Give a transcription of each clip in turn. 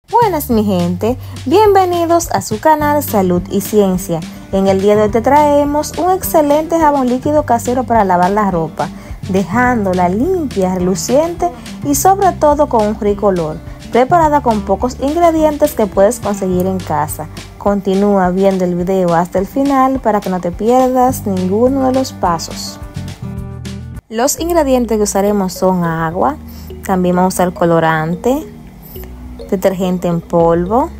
Buenas mi gente, bienvenidos a su canal Salud y Ciencia. En el día de hoy te traemos un excelente jabón líquido casero para lavar la ropa, dejándola limpia, reluciente y sobre todo con un rico olor, preparada con pocos ingredientes que puedes conseguir en casa. Continúa viendo el video hasta el final para que no te pierdas ninguno de los pasos. Los ingredientes que usaremos son agua, también vamos a usar colorante, detergente en polvo,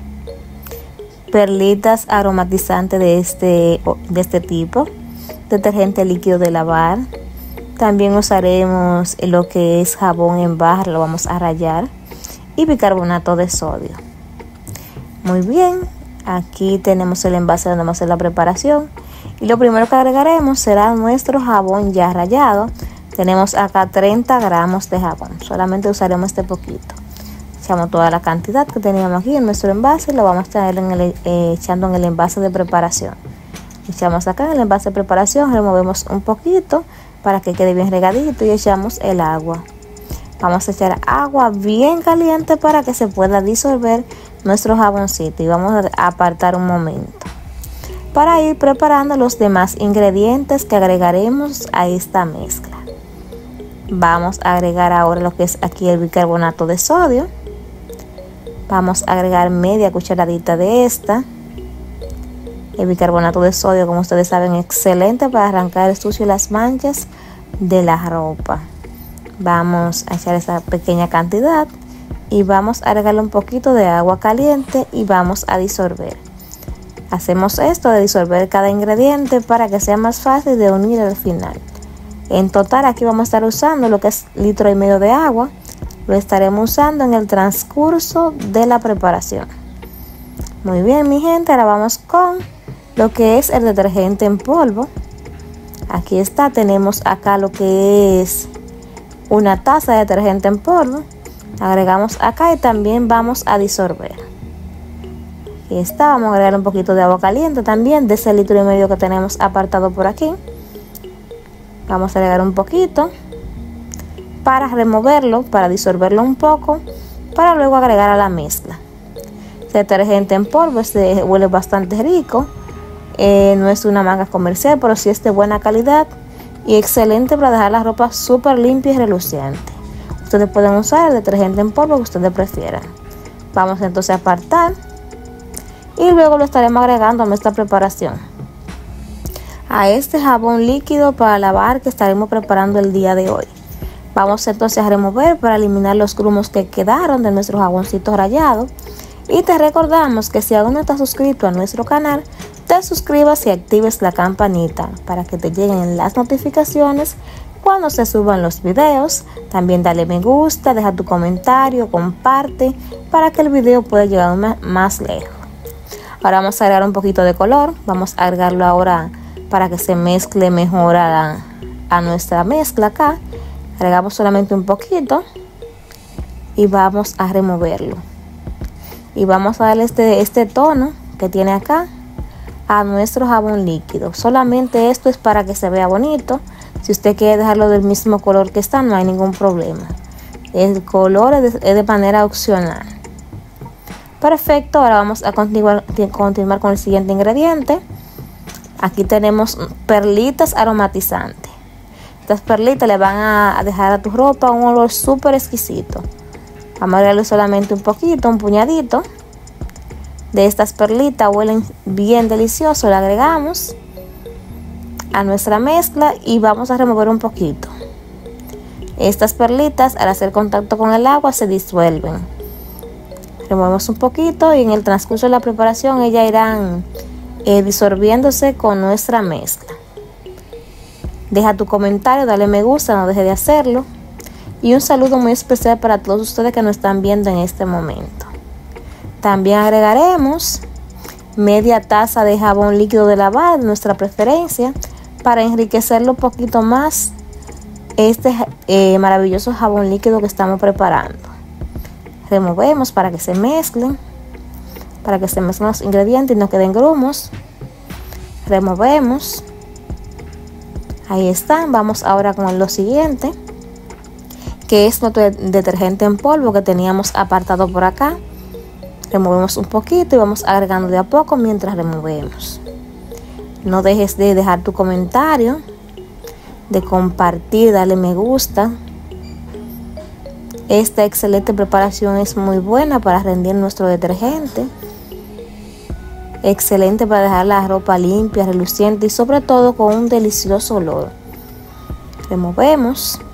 perlitas aromatizantes de este tipo, detergente líquido de lavar. También usaremos lo que es jabón en barra, lo vamos a rallar, y bicarbonato de sodio. Muy bien, aquí tenemos el envase donde vamos a hacer la preparación y lo primero que agregaremos será nuestro jabón ya rallado. Tenemos acá 30 gramos de jabón, solamente usaremos este poquito. Echamos toda la cantidad que teníamos aquí en nuestro envase y lo vamos a estar echando en el envase de preparación. Echamos acá en el envase de preparación, removemos un poquito para que quede bien regadito y echamos el agua. Vamos a echar agua bien caliente para que se pueda disolver nuestro jaboncito y vamos a apartar un momento para ir preparando los demás ingredientes que agregaremos a esta mezcla. Vamos a agregar ahora lo que es aquí el bicarbonato de sodio. Vamos a agregar media cucharadita de esta. El bicarbonato de sodio, como ustedes saben, es excelente para arrancar el sucio y las manchas de la ropa. Vamos a echar esta pequeña cantidad y vamos a agregarle un poquito de agua caliente y vamos a disolver. Hacemos esto de disolver cada ingrediente para que sea más fácil de unir al final. En total aquí vamos a estar usando lo que es 1,5 litros de agua. Lo estaremos usando en el transcurso de la preparación. Muy bien mi gente, ahora vamos con lo que es el detergente en polvo. Aquí está, tenemos acá lo que es una taza de detergente en polvo. Agregamos acá y también vamos a disolver. Aquí está, vamos a agregar un poquito de agua caliente también de ese 1,5 litros que tenemos apartado por aquí. Vamos a agregar un poquito para removerlo, para disolverlo un poco, para luego agregar a la mezcla. Este detergente en polvo huele bastante rico, no es una marca comercial, pero sí es de buena calidad y excelente para dejar la ropa súper limpia y reluciente. Ustedes pueden usar el detergente en polvo que ustedes prefieran. Vamos entonces a apartar y luego lo estaremos agregando a nuestra preparación, a este jabón líquido para lavar que estaremos preparando el día de hoy. Vamos entonces a remover para eliminar los grumos que quedaron de nuestro jaboncito rallado. Y te recordamos que si aún no estás suscrito a nuestro canal, te suscribas y actives la campanita para que te lleguen las notificaciones cuando se suban los videos. También dale me gusta, deja tu comentario, comparte para que el video pueda llegar más lejos. Ahora vamos a agregar un poquito de color. Vamos a agregarlo ahora para que se mezcle mejor a nuestra mezcla acá. Agregamos solamente un poquito y vamos a removerlo. Y vamos a darle este tono que tiene acá a nuestro jabón líquido. Solamente esto es para que se vea bonito. Si usted quiere dejarlo del mismo color que está, no hay ningún problema. El color es de manera opcional. Perfecto, ahora vamos a continuar con el siguiente ingrediente. Aquí tenemos perlitas aromatizantes. Estas perlitas le van a dejar a tu ropa un olor súper exquisito. Vamos a agregarle solamente un poquito, un puñadito de estas perlitas. Huelen bien delicioso. Le agregamos a nuestra mezcla y vamos a remover un poquito. Estas perlitas al hacer contacto con el agua se disuelven. Removemos un poquito y en el transcurso de la preparación ellas irán disolviéndose con nuestra mezcla. Deja tu comentario, dale me gusta, no deje de hacerlo. Y un saludo muy especial para todos ustedes que nos están viendo en este momento. También agregaremos media taza de jabón líquido de lavar de nuestra preferencia para enriquecerlo un poquito más este maravilloso jabón líquido que estamos preparando. Removemos para que se mezclen, los ingredientes y no queden grumos. Removemos. Ahí están. Vamos ahora con lo siguiente, que es nuestro detergente en polvo que teníamos apartado por acá. Removemos un poquito y vamos agregando de a poco mientras removemos. No dejes de dejar tu comentario, de compartir, darle me gusta. Esta excelente preparación es muy buena para rendir nuestro detergente. Excelente para dejar la ropa limpia, reluciente y sobre todo con un delicioso olor. Removemos.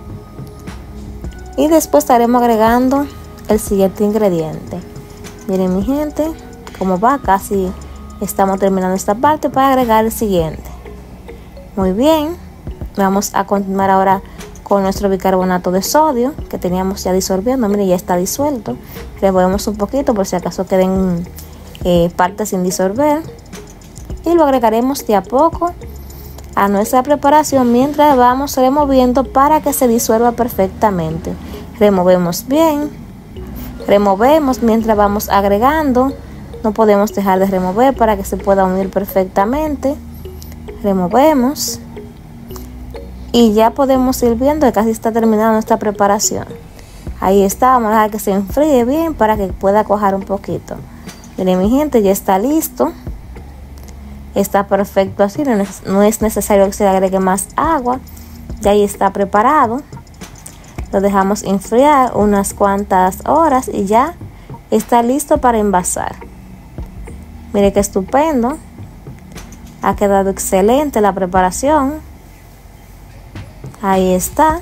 Y después estaremos agregando el siguiente ingrediente. Miren mi gente, cómo va, casi estamos terminando esta parte para agregar el siguiente. Muy bien, vamos a continuar ahora con nuestro bicarbonato de sodio que teníamos ya disolviendo. Miren, ya está disuelto. Removemos un poquito por si acaso queden partes sin disolver. Y lo agregaremos de a poco a nuestra preparación mientras vamos removiendo para que se disuelva perfectamente. Removemos bien. Removemos mientras vamos agregando. No podemos dejar de remover para que se pueda unir perfectamente. Removemos. Y ya podemos ir viendo que casi está terminada nuestra preparación. Ahí está, vamos a dejar que se enfríe bien para que pueda cuajar un poquito. Miren mi gente, ya está listo. Está perfecto así, no es necesario que se le agregue más agua. Ya ahí está preparado. Lo dejamos enfriar unas cuantas horas y ya está listo para envasar. Mire qué estupendo. Ha quedado excelente la preparación. Ahí está.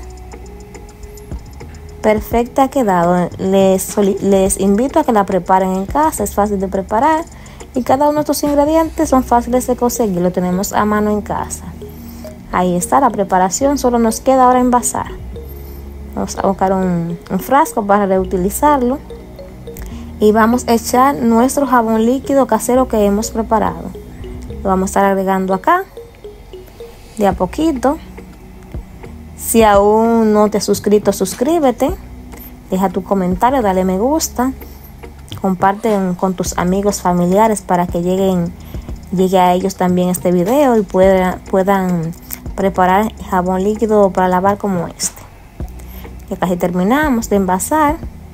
Perfecta ha quedado. Les invito a que la preparen en casa. Es fácil de preparar. Y cada uno de estos ingredientes son fáciles de conseguir. Lo tenemos a mano en casa. Ahí está la preparación. Solo nos queda ahora envasar. Vamos a buscar un frasco para reutilizarlo. Y vamos a echar nuestro jabón líquido casero que hemos preparado. Lo vamos a estar agregando acá. De a poquito. Si aún no te has suscrito, suscríbete. Deja tu comentario, dale me gusta. Comparte con tus amigos, familiares para que llegue a ellos también este video y puedan preparar jabón líquido para lavar como este. Ya casi terminamos de envasar.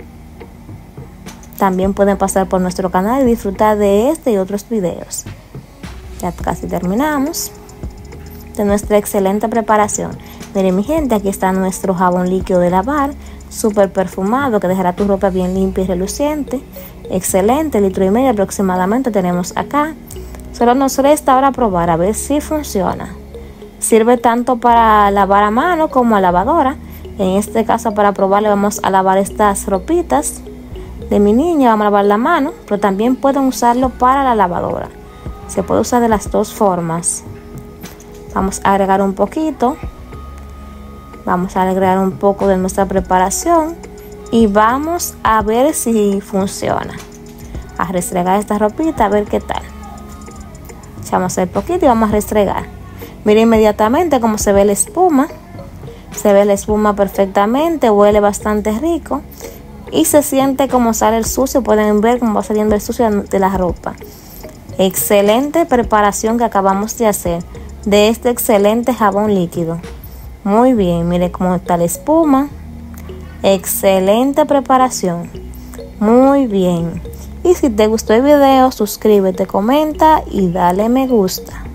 También pueden pasar por nuestro canal y disfrutar de este y otros videos. Ya casi terminamos de nuestra excelente preparación. Miren mi gente, aquí está nuestro jabón líquido de lavar, súper perfumado, que dejará tu ropa bien limpia y reluciente. Excelente, 1,5 litros aproximadamente tenemos acá. Solo nos resta ahora probar a ver si funciona. Sirve tanto para lavar a mano como a lavadora. En este caso, para probarle, vamos a lavar estas ropitas de mi niña. Vamos a lavar la mano, pero también pueden usarlo para la lavadora. Se puede usar de las dos formas. Vamos a agregar un poquito. Vamos a agregar un poco de nuestra preparación. Y vamos a ver si funciona. A restregar esta ropita a ver qué tal. Echamos el poquito y vamos a restregar. Miren inmediatamente cómo se ve la espuma. Se ve la espuma perfectamente, huele bastante rico y se siente como sale el sucio. Pueden ver cómo va saliendo el sucio de la ropa. Excelente preparación que acabamos de hacer de este excelente jabón líquido. Muy bien, mire cómo está la espuma. Excelente preparación. Muy bien. Y si te gustó el video, suscríbete, comenta y dale me gusta.